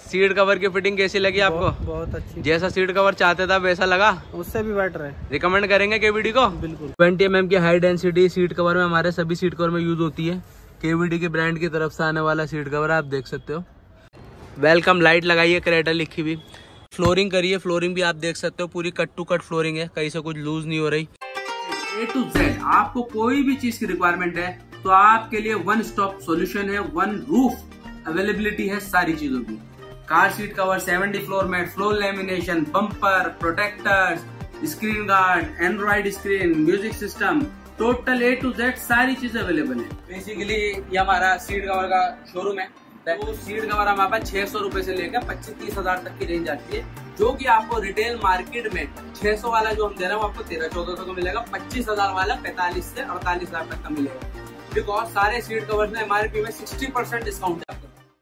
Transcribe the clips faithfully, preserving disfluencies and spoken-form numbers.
Seat cover की fitting कैसी लगी आपको? बहुत, बहुत अच्छी। जैसा सीट कवर चाहते था वैसा लगा? उससे भी बेटर है। रिकमेंड करेंगे केवीडी को? बिल्कुल। ट्वेंटी एम एम की हाई डेंसिटी सीट कवर में हमारे सभी सीट कवर में यूज होती है। केवीडी के ब्रांड की तरफ से आने वाला सीट कवर आप देख सकते हो। वेलकम लाइट लगाइए, क्रेटा लिखी हुई। फ्लोरिंग करिए, फ्लोरिंग भी आप देख सकते हो पूरी कट टू कट फ्लोरिंग है, कहीं से कुछ लूज नहीं हो रही। ए टू जेड आपको कोई भी चीज की रिक्वायरमेंट है तो आपके लिए वन स्टॉप सॉल्यूशन है, वन रूफ अवेलेबिलिटी है सारी चीजों की। Car seat cover, seventy floor mat, floor lamination, bumper, protectors, screen guard, Android screen, music system, total A to Z सारी चीजें अवेलेबल है। बेसिकली ये हमारा सीट कवर का शोरूम है। तो सीट कवर हमारे पास छह सौ रूपये से लेकर पच्चीस तीस हजार तक की रेंज आती है, जो कि आपको रिटेल मार्केट में छह सौ वाला जो हम दे रहे हैं आपको तेरह चौदह सौ का मिलेगा। पच्चीस हजार वाला पैंतालीस से अड़तालीस हजार तक का मिलेगा, बिकॉज सारे सीट कवर में एमआरपी में सिक्सटी परसेंट डिस्काउंट है।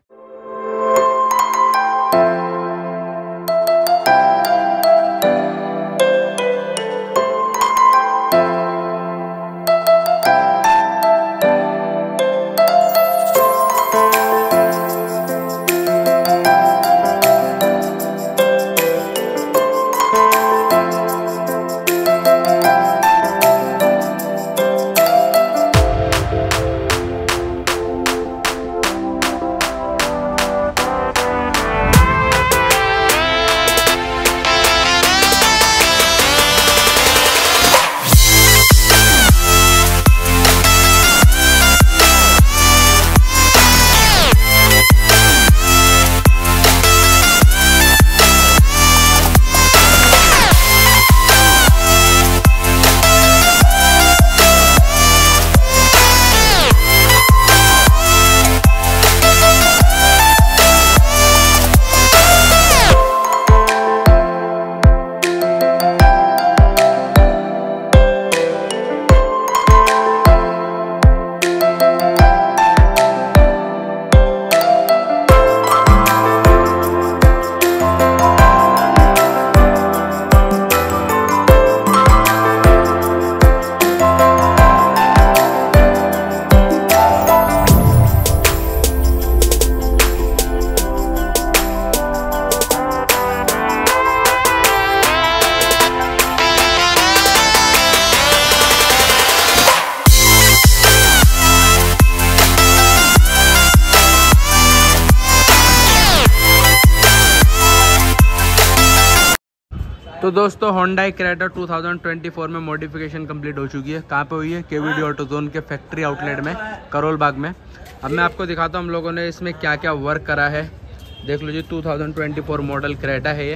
तो दोस्तों Honda Creta two thousand twenty four में मॉडिफिकेशन कंप्लीट हो चुकी है। कहाँ पे हुई है? केवीडी ऑटोजोन के फैक्ट्री आउटलेट में, करोल बाग में। अब मैं आपको दिखाता हूँ हम लोगों ने इसमें क्या क्या वर्क करा है। देख लो जी, two thousand twenty four model Creta है ये।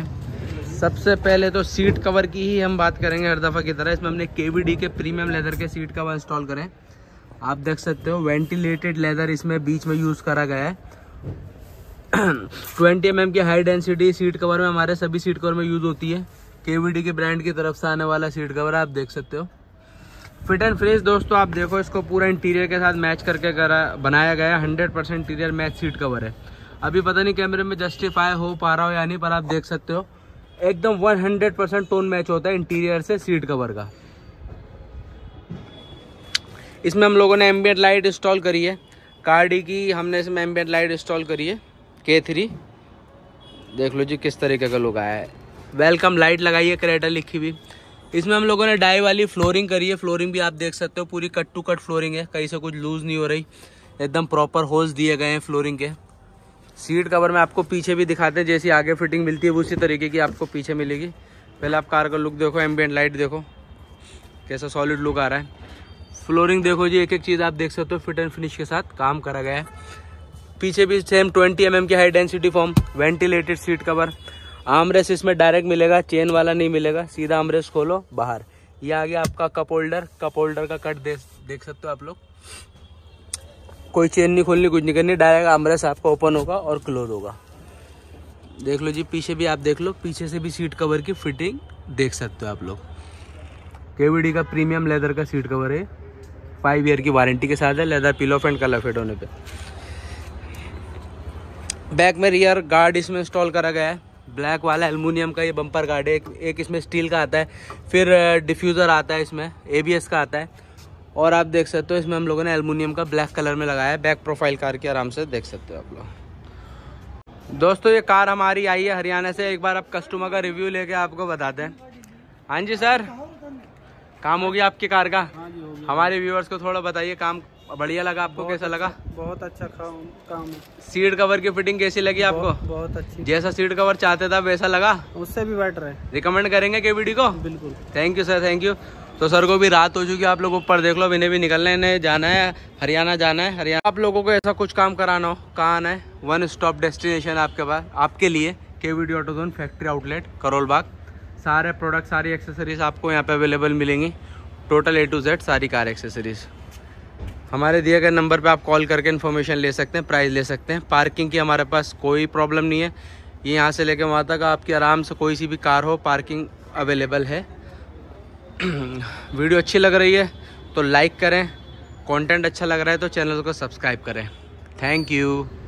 सबसे पहले तो सीट कवर की ही हम बात करेंगे हर दफ़ा की तरह। इसमें हमने केवीडी के प्रीमियम लेदर के सीट कवर इंस्टॉल करें। आप देख सकते हो वेंटिलेटेड लेदर इसमें बीच में यूज़ करा गया है। ट्वेंटी एम एम की हाई डेंसिटी सीट कवर में हमारे सभी सीट कवर में यूज़ होती है। केवीडी के ब्रांड की तरफ से आने वाला सीट कवर आप देख सकते हो। फिट एंड फिनिश दोस्तों आप देखो, इसको पूरा इंटीरियर के साथ मैच करके करा बनाया गया। Hundred percent interior match seat cover है। अभी पता नहीं कैमरे में जस्टिफाई हो पा रहा हो या नहीं, पर आप देख सकते हो एकदम हंड्रेड परसेंट टोन मैच होता है इंटीरियर से सीट कवर का। इसमें हम लोगों ने एम्बिएंट लाइट इंस्टॉल करी है। कार्डी की हमने इसमें एम्बिएंट लाइट इंस्टॉल करी है के थ्री। देख लो जी किस तरीके का लुक आया है। वेलकम लाइट लगाइए, क्रेटा लिखी हुई। इसमें हम लोगों ने डाई वाली फ्लोरिंग करी है। फ्लोरिंग भी आप देख सकते हो पूरी कट टू कट फ्लोरिंग है, कहीं से कुछ लूज नहीं हो रही। एकदम प्रॉपर होल्स दिए गए हैं फ्लोरिंग के। सीट कवर में आपको पीछे भी दिखाते हैं, जैसी आगे फिटिंग मिलती है उसी तरीके की आपको पीछे मिलेगी। पहले आप कार का लुक देखो, एम्बिएंट लाइट देखो कैसा सॉलिड लुक आ रहा है। फ्लोरिंग देखो जी, एक एक चीज़ आप देख सकते हो फिट एंड फिनिश के साथ काम करा गया है। पीछे भी सेम ट्वेंटी एम एम की high density foam, ventilated seat cover. Armrest इसमें डायरेक्ट मिलेगा, चेन वाला नहीं मिलेगा। सीधा आर्मरेस्ट खोलो बाहर। ये आ गया आपका कप होल्डर। कप होल्डर का कट दे, देख सकते हो आप लोग। कोई चेन नहीं खोलनी, कुछ नहीं करनी, डायरेक्ट आर्मरेस्ट आपका ओपन होगा और क्लोज होगा। देख लो जी, पीछे भी आप देख लो, पीछे से भी सीट कवर की फिटिंग देख सकते हो आप लोग। केवीडी का प्रीमियम लेदर का सीट कवर है, फाइव ईयर की वारंटी के साथ है। Leather peel off and colour fade होने पे। बैक में रियर गार्ड इसमें इंस्टॉल करा गया है। ब्लैक वाला एल्युमिनियम का ये बम्पर गार्ड है। एक, एक इसमें स्टील का आता है, फिर डिफ्यूज़र आता है, इसमें एबीएस का आता है। और आप देख सकते हो इसमें हम लोगों ने एल्युमिनियम का ब्लैक कलर में लगाया है। बैक प्रोफाइल कार की आराम से देख सकते हो आप लोग। दोस्तों ये कार हमारी आई है हरियाणा से, एक बार आप कस्टमर का रिव्यू लेके आपको बताते हैं। हाँ जी सर, काम हो गया आपकी कार का? हाँ जी, हो गया। हमारे व्यूअर्स को थोड़ा बताइए, काम बढ़िया लगा आपको? कैसा लगा? बहुत अच्छा काम काम है। सीट कवर की फिटिंग कैसी लगी आपको? बहुत, बहुत अच्छी। जैसा सीट कवर चाहते था वैसा लगा? उससे भी बेटर है। रिकमेंड करेंगे केवीडी को? बिल्कुल। Thank you sir, thank you. तो सर को भी रात हो चुकी है, आप लोग ऊपर देख लो, इन्हें भी निकलना है, इन्हें जाना है हरियाणा जाना है। हरियाणा आप लोगों को ऐसा कुछ काम कराना हो, कहाँ आना है? वन स्टॉप डेस्टिनेशन आपके पास, आपके लिए KVD Autozone factory outlet Karol Bagh. सारे प्रोडक्ट, सारी एक्सेसरीज आपको यहाँ पे अवेलेबल मिलेंगी, टोटल ए टू जेड सारी कार एक्सेसरीज। हमारे दिए गए नंबर पे आप कॉल करके इन्फॉर्मेशन ले सकते हैं, प्राइस ले सकते हैं। पार्किंग की हमारे पास कोई प्रॉब्लम नहीं है, ये यहाँ से लेके वहाँ तक आपकी आराम से कोई सी भी कार हो, पार्किंग अवेलेबल है। वीडियो अच्छी लग रही है तो लाइक करें, कंटेंट अच्छा लग रहा है तो चैनल को सब्सक्राइब करें। Thank you.